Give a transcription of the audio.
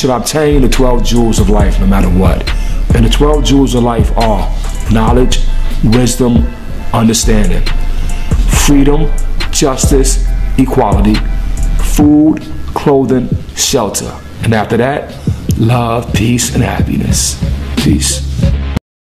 should obtain the 12 jewels of life no matter what. And the 12 jewels of life are knowledge, wisdom, understanding, freedom, justice, equality, food, clothing, shelter. And after that, love, peace, and happiness. Peace.